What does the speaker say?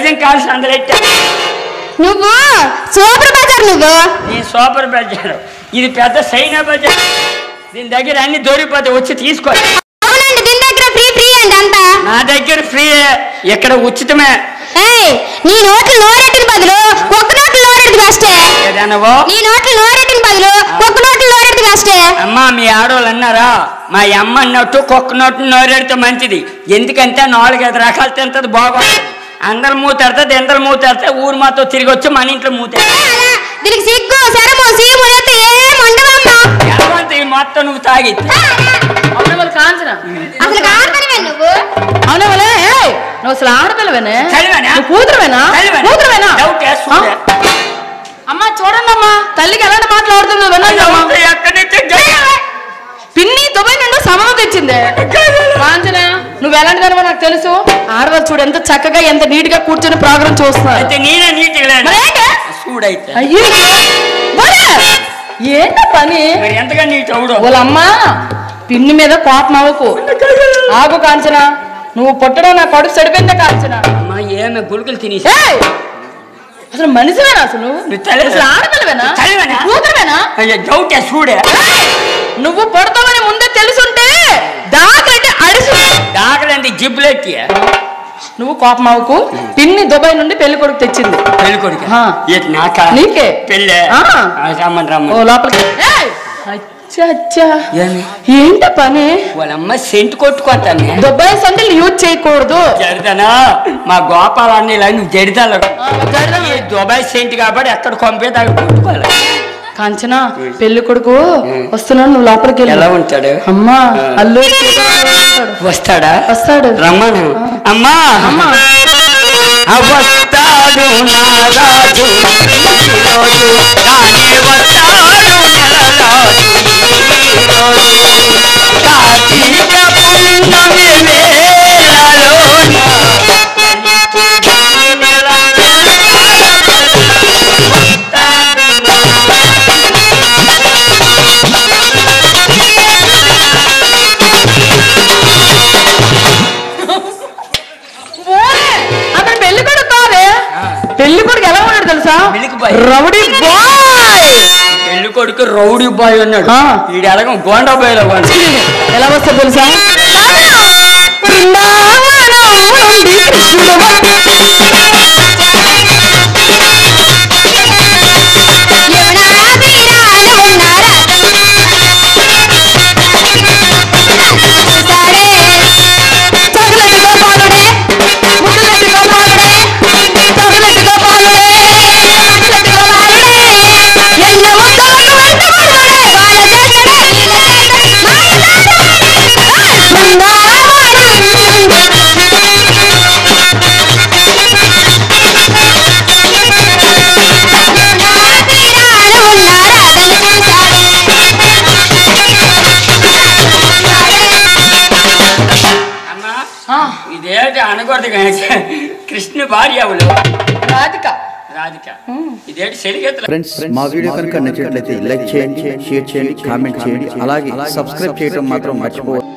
dozen calls అందరెట్టా నువ్వు super Bazar నువ్వు నీ సూపర్ బజార్ ఇది పెద్ద సైనా బజార్ దీని దగ్గర అన్ని దొరికిపోతే వచ్చి తీసుకో అవునండి దీని దగ్గర ఫ్రీ ఫ్రీ అండి అంతా నా దగ్గర ఫ్రీ ఇక్కడ ఉచితమే నీ నోట్లు నోరెట్టిన బదులు కుక్క నోట్లు నోరెట్టి బెస్టే నీ నోట్లు నోరెట్టిన బదులు కుక్క నోట్లు నోరెట్టి బెస్టే అమ్మా మీ ఆడవాళ్ళు అన్నారా మా అమ్మ అన్నట్టు కుక్క నోట్లు నోరెడితే మంచిది ఎందుకంటే 4-5 రకాలు తింటది బాగుంటుంది అందరు మూతాడితే ఎందరు మూతాడితే ఊరు మాతో తిరిగి వచ్చి మన ఇంట్లో మూతాడు దీనికి సిగ్గు శరము సీము అయితే ఏం ఉండవమ్మా మొత్తం నువ్వు తాగి కాంచన అసలు ఆడతానే నువ్వు అవునవలే నువ్వు అసలు ఆడపిల్లవేనే కూతురువేనా అమ్మ చూడండి అమ్మా తల్లికి ఎలాంటి మాట్లాడుతుందో పిన్ని దుబాయ్ నుండి సమయం తెచ్చింది కాంచన నువ్వు ఎలాంటి దానివో నాకు తెలుసు ఆడవాళ్ళు చూడు ఎంత చక్కగా ఎంత నీట్ గా కూర్చొని ప్రోగ్రామ్ చూస్తున్నారు ఏంట పని ఎంతగా నీట్ అవడు వాళ్ళమ్మా పిన్ని మీద కోపం అవ్వకు ఆగు కాంచన నువ్వు పుట్టడం నా కడుపు సడిపోయిందా కాంచన ఏమే గుళికలు తినేసి అసలు మనిషివేనా అసలు ఆడపిల్లవేనా కూతురువేనా చూడే నువ్వు పుడతావని ముందే తెలుసుంటే దాకలంటే దాకలంటే జిబ్బులెట్టి నువ్వు కోపం అవ్వకు పిన్ని దుబాయ్ నుండి పెళ్లి కొడుకు తెచ్చింది పెళ్లి కొడుకు నీకే పెళ్ళి ఓ లోపలికి ఏంట పని వాళ్ళమ్మ సెంట్ కొట్టుకోతాను దుబాయ్ సెంట్లు యూజ్ చేయకూడదు జడదనా మా గోపాలన్నీ నువ్వు జడిదాలు దుబాయ్ సెంట్ కాబట్టి ఎక్కడ కొంపేది అక్కడ కొట్టుకోవాలి కాంచన పెళ్లి కొడుకు వస్తున్నాడు నువ్వు లోపలికి ఎలా ఉంటాడు అమ్మా అల్లు వస్తాడా వస్తాడు రమ్మను అమ్మా వస్తాడు నారాజు పెళ్లి కొడుకు ఎలా ఉన్నాడు తెలుసా రౌడీ బాయ్ పెళ్లి కొడుకు రౌడీ బాయ్ ఉన్నాడు వీడు ఎలాగో గోండా బాయ్ ఎలా వస్తాడు తెలుసా ఇదేంటి అనకూడదు కృష్ణ భార్య రాధిక ఇదేంటి సెలిగేతులు ఫ్రెండ్స్ మా వీడియో కనుక నచ్చినట్లయితే లైక్ చేయండి షేర్ చేయండి కామెంట్ చేయండి అలాగే సబ్స్క్రైబ్ చేయడం మాత్రం మర్చిపోవద్దు